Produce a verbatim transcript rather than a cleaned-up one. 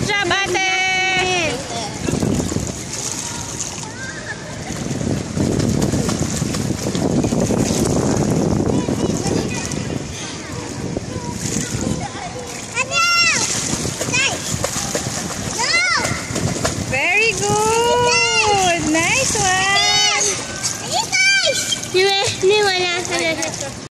job, ate! Very good! Nice one! Ini wala.